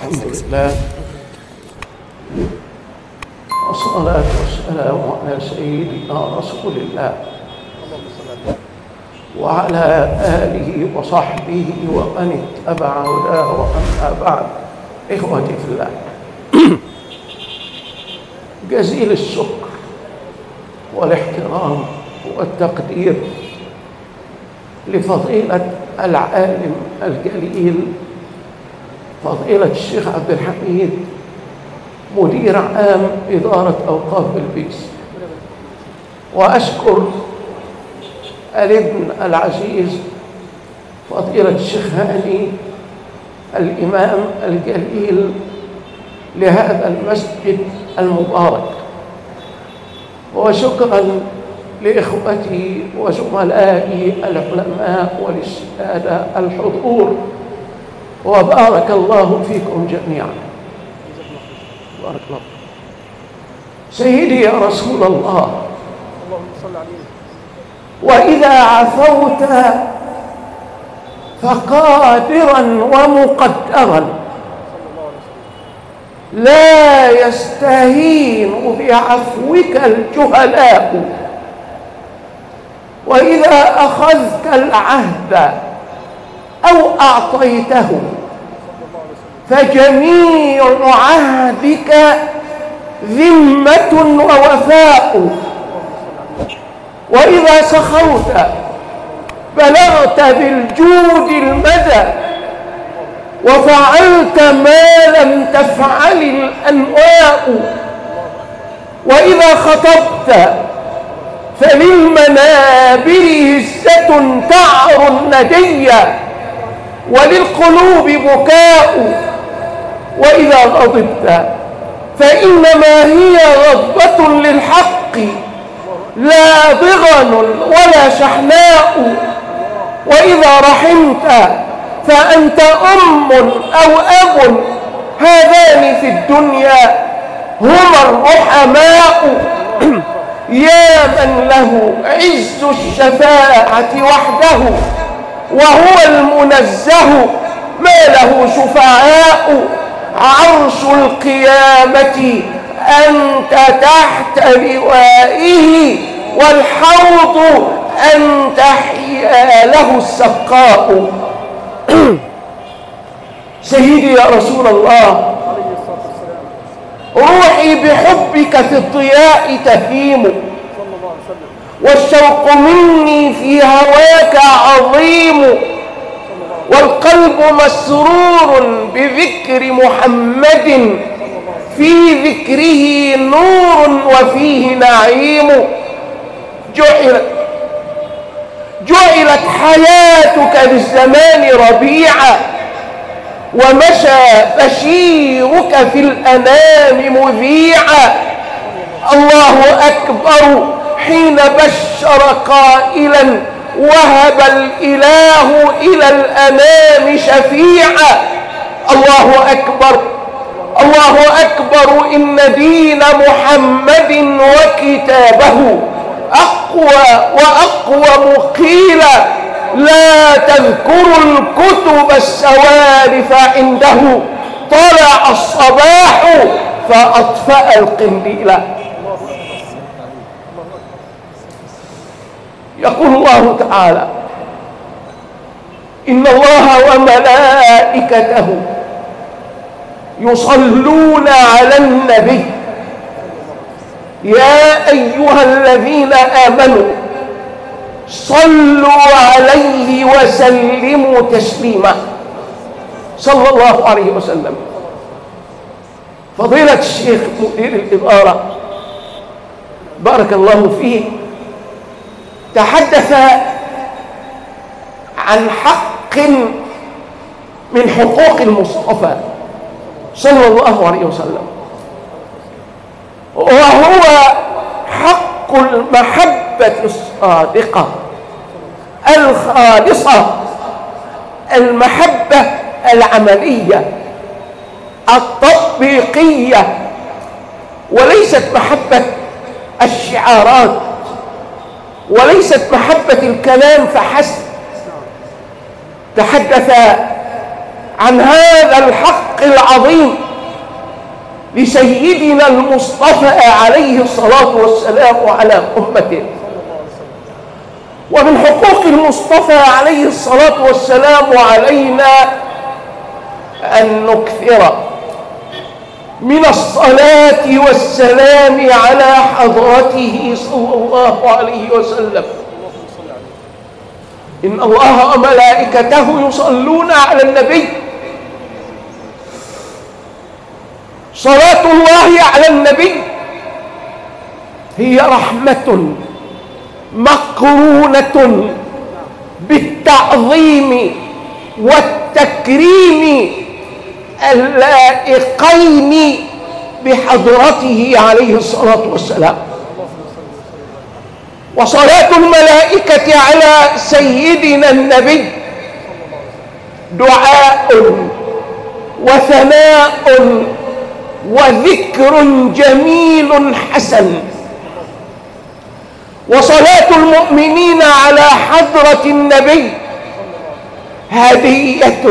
الحمد لله والصلاة والسلام على سيدنا رسول الله وعلى آله وصحبه ومن اتبع هداه، وأما بعد. إخوتي في الله، جزيل الشكر والاحترام والتقدير لفضيلة العالم الجليل فضيلة الشيخ عبد الحميد مدير عام إدارة أوقاف بلبيس، وأشكر الابن العزيز فضيلة الشيخ هاني الإمام الجليل لهذا المسجد المبارك، وشكرا لإخوتي وزملائي العلماء وللسادة الحضور، وبارك الله فيكم جميعا. بارك الله. سيدي يا رسول الله، وإذا عفوت فقادرا ومقدرا لا يستهين بعفوك الجهلاء، وإذا أخذت العهد أو أعطيته فجميع عهدك ذمة ووفاء، وإذا سخوت بلغت بالجود المدى وفعلت ما لم تفعل الأنواء، وإذا خطبت فللمنابر هزة تعر الندية وللقلوب بكاء، وإذا غضبت فإنما هي غضبة للحق لا ضغن ولا شحناء، وإذا رحمت فأنت أم أو أب، هذان في الدنيا هما الرحماء، يا من له عز الشفاعة وحده وهو المنزه ما له شفعاء، عرش القيامة أنت تحت لوائه والحوض أنت حياله السقاء. سيدي يا رسول الله، روحي بحبك في الضياء تهيم، والشوق مني في هواك عظيم، والقلب مسرور بذكر محمد، في ذكره نور وفيه نعيم، جعلت حياتك للزمان ربيعا، ومشى بشيرك في الأنام مذيعا، الله أكبر حين بشر قائلا وهب الإله إلى الأنام شفيعا، الله أكبر الله أكبر إن دين محمد وكتابه أقوى وأقوم قيلا، لا تذكروا الكتب السوالف عنده، طلع الصباح فأطفأ القنديل. يقول الله تعالى: إن الله وملائكته يصلون على النبي يا أيها الذين آمنوا صلوا عليه وسلموا تسليما، صلى الله عليه وسلم. فضيلة الشيخ مدير الإدارة بارك الله فيه تحدث عن حق من حقوق المصطفى صلى الله عليه وسلم، وهو حق المحبة الصادقة الخالصة، المحبة العملية التطبيقية، وليست محبة الشعارات، وليست محبة الكلام فحسب. تحدث عن هذا الحق العظيم لسيدنا المصطفى عليه الصلاة والسلام وعلى أمته. ومن حقوق المصطفى عليه الصلاة والسلام علينا أن نكثر من الصلاة والسلام على حضرته صلى الله عليه وسلم. إن الله وملائكته يصلون على النبي. صلاة الله على النبي هي رحمة مقرونة بالتعظيم والتكريم اللائقين بحضرته عليه الصلاة والسلام. وصلاة الملائكة على سيدنا النبي دعاء وثناء وذكر جميل حسن. وصلاة المؤمنين على حضرة النبي هدية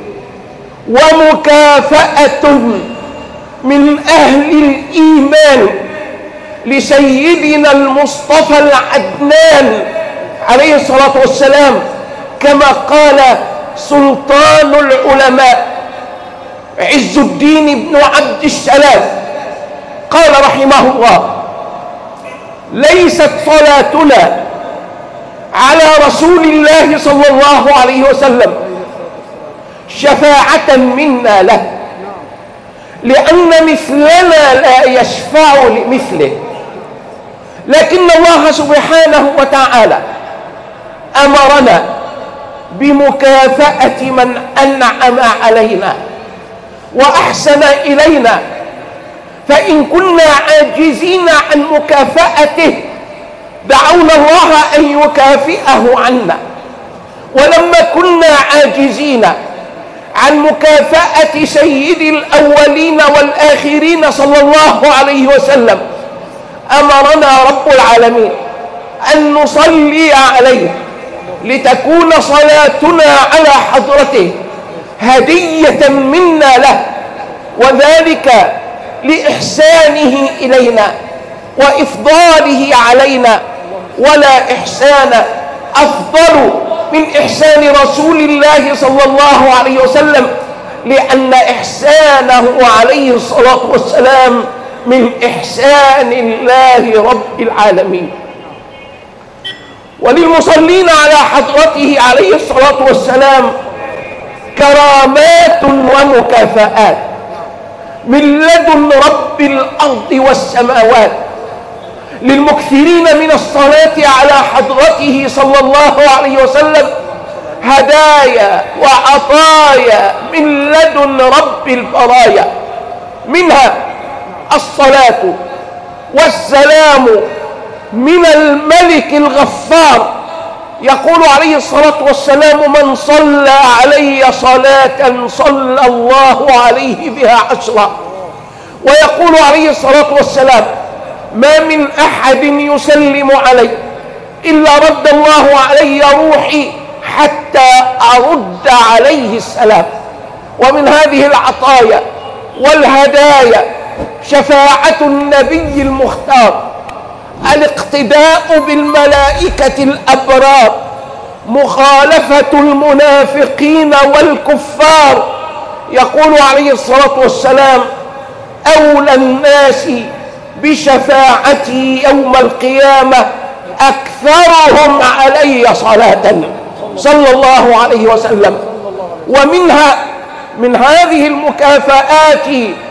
ومكافأة من أهل الإيمان لسيدنا المصطفى العدنان عليه الصلاة والسلام، كما قال سلطان العلماء عز الدين بن عبد السلام، قال رحمه الله: ليست صلاتنا على رسول الله صلى الله عليه وسلم شفاعة منا له، لأن مثلنا لا يشفع لمثله، لكن الله سبحانه وتعالى أمرنا بمكافأة من أنعم علينا وأحسن إلينا، فإن كنا عاجزين عن مكافأته دعونا الله أن يكافئه عنا، ولما كنا عاجزين عن مكافأة سيد الأولين والآخرين صلى الله عليه وسلم أمرنا رب العالمين أن نصلي عليه لتكون صلاتنا على حضرته هدية منا له، وذلك لإحسانه إلينا وإفضاله علينا، ولا إحسان أفضل من إحسان رسول الله صلى الله عليه وسلم، لأن إحسانه عليه الصلاة والسلام من إحسان الله رب العالمين. وللمصلين على حضرته عليه الصلاة والسلام كرامات ومكافآت من لدن رب الأرض والسماوات للمكثرين من الصلاة على حضرته صلى الله عليه وسلم هدايا وعطايا من لدن رب البرايا، منها الصلاة والسلام من الملك الغفار. يقول عليه الصلاة والسلام: من صلى علي صلاة صلى الله عليه بها 10. ويقول عليه الصلاة والسلام: ما من أحد يسلم علي إلا رد الله علي روحي حتى أرد عليه السلام. ومن هذه العطايا والهدايا شفاعة النبي المختار، الاقتداء بالملائكة الأبرار، مخالفة المنافقين والكفار. يقول عليه الصلاة والسلام: أولى الناس بشفاعتي يوم القيامة أكثرهم علي صلاة صلى الله عليه وسلم. ومنها من هذه المكافآت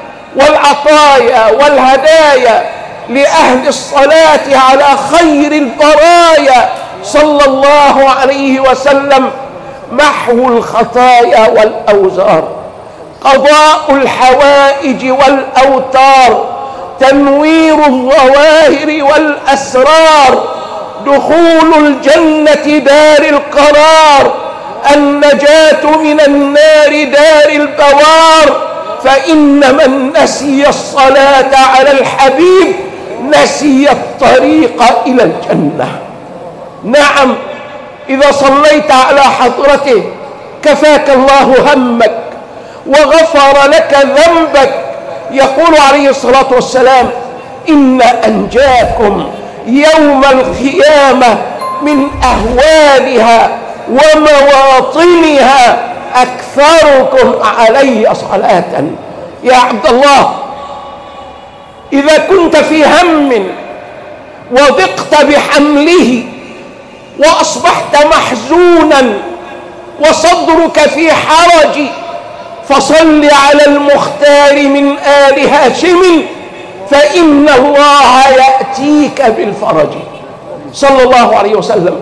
والعطايا والهدايا لأهل الصلاة على خير البرايا صلى الله عليه وسلم محو الخطايا والأوزار، قضاء الحوائج والأوتار، تنوير الظواهر والأسرار، دخول الجنة دار القرار، النجاة من النار دار البوار. فإن من نسي الصلاة على الحبيب نسي الطريق إلى الجنة. نعم، إذا صليت على حضرته كفاك الله همك وغفر لك ذنبك. يقول عليه الصلاة والسلام: إن أنجاكم يوم القيامة من أهوالها ومواطنها أكثركم علي صلاة. يا عبد الله، إذا كنت في هم وضقت بحمله وأصبحت محزونا وصدرك في حرج، فصل على المختار من آل هاشم فإن الله يأتيك بالفرج. صلى الله عليه وسلم.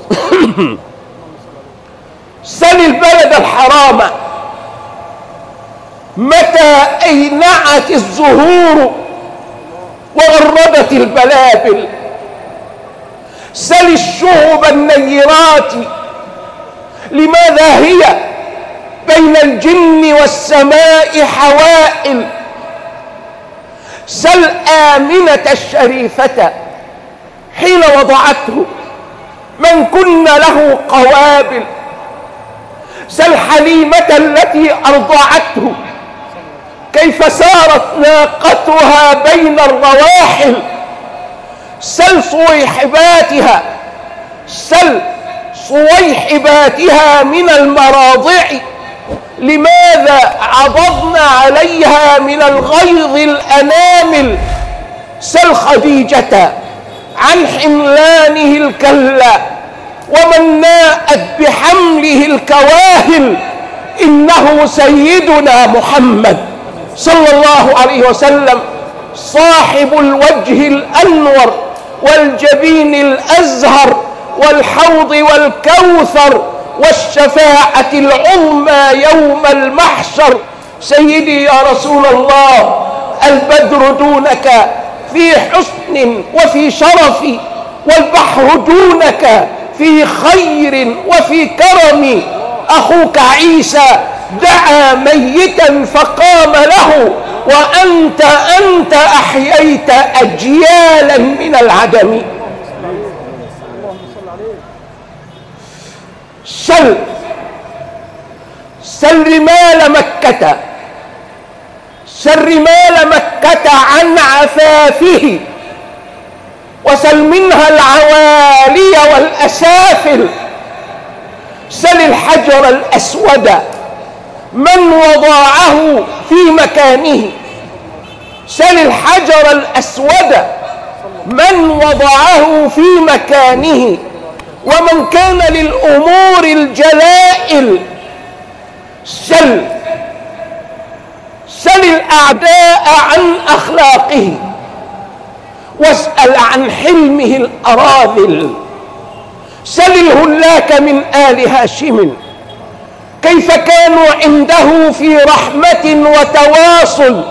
سل البلد الحرام متى أينعت الزهور وغردت البلابل. سل الشهب النيرات لماذا هي بين الجن والسماء حوائل. سل آمنة الشريفة حين وضعته من كن له قوابل. سل حليمة التي أرضعته كيف سارت ناقتها بين الرواحل. سل صويحباتها، سل صويحباتها من المراضع لماذا عضضن عليها من الغيظ الأنامل. سل خديجة عن حملانه الكلا ومن ناءت بحمله الكواهل. إنه سيدنا محمد صلى الله عليه وسلم صاحب الوجه الأنور والجبين الأزهر والحوض والكوثر والشفاعة العظمى يوم المحشر. سيدي يا رسول الله، البدر دونك في حسن وفي شرف، والبحر دونك في خير وفي كرم. أخوك عيسى دعا ميتا فقام له، وأنت أحييت أجيالا من العدم. سل رمال مكة، سل رمال مكة عن عفافه، وسل منها العوالي والأسافل. سل الحجر الأسود من وضعه في مكانه. سل الحجر الأسود من وضعه في مكانه، ومن كان للأمور الجلائل. سل الأعداء عن أخلاقه، واسأل عن حلمه الأراذل. سل الهلاك من آل هاشم كيف كانوا عنده في رحمة وتواصل.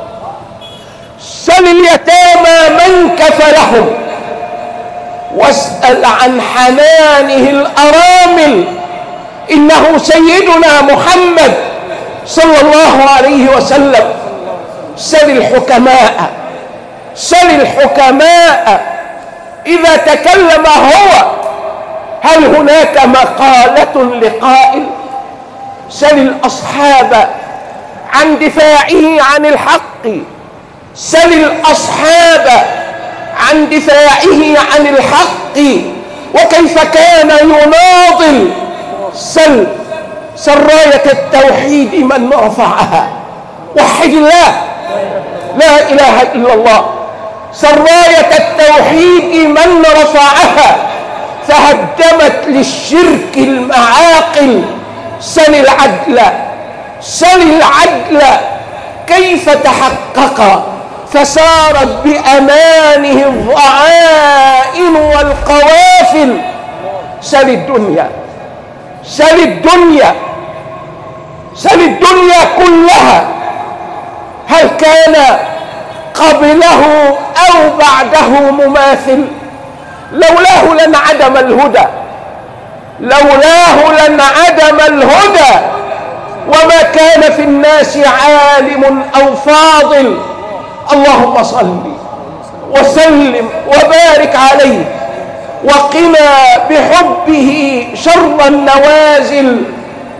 سل اليتامى من كفلهم، واسأل عن حنانه الأرامل. إنه سيدنا محمد صلى الله عليه وسلم. سل الحكماء، سل الحكماء إذا تكلم هو هل هناك مقالة لقائل. سل الأصحاب عن دفاعه عن الحق. سل الأصحاب عن دفاعه عن الحق وكيف كان يناضل. سل راية التوحيد من رفعها. وحد الله، لا إله إلا الله. سل راية التوحيد من رفعها فهدمت للشرك المعاقل. سل العدل، سل العدل كيف تحقق فسارت بأمانه الضعائن والقوافل. سل الدنيا، سل الدنيا، سل الدنيا كلها هل كان قبله أو بعده مماثل. لولاه لانعدم الهدى، لولاه لانعدم الهدى، وما كان في الناس عالم أو فاضل. اللهم صل وسلم وبارك عليه، وقنا بحبه شر النوازل،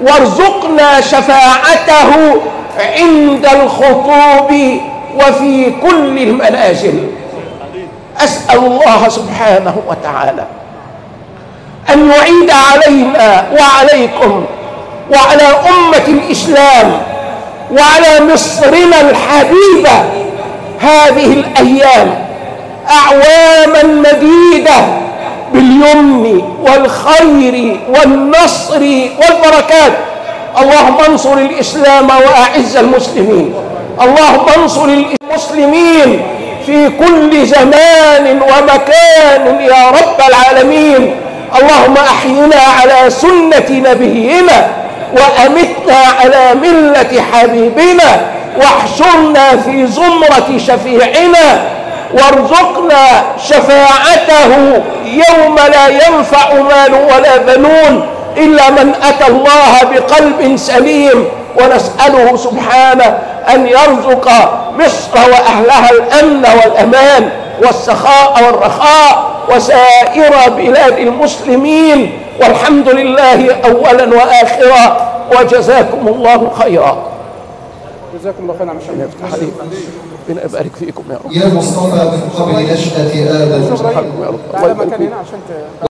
وارزقنا شفاعته عند الخطوب وفي كل المنازل. أسأل الله سبحانه وتعالى أن يعيد علينا وعليكم وعلى أمة الإسلام وعلى مصرنا الحبيبة هذه الأيام أعواما مديدة باليمن والخير والنصر والبركات. اللهم انصر الإسلام وأعز المسلمين. اللهم انصر المسلمين في كل زمان ومكان يا رب العالمين. اللهم أحينا على سنة نبينا وأمتنا على ملة حبيبنا واحشرنا في زمرة شفيعنا وارزقنا شفاعته يوم لا ينفع مال ولا بنون إلا من أتى الله بقلب سليم. ونسأله سبحانه أن يرزق مصر وأهلها الأمن والأمان والسخاء والرخاء وسائر بلاد المسلمين، والحمد لله أولا وآخرا، وجزاكم الله خيرا. جزاكم الله خيرا. ربنا يفتح عليكم، ربنا يبارك فيكم يا رب. يا مصطفى من قبل نشأة آدم. يا رب. الله يبارك فيكم.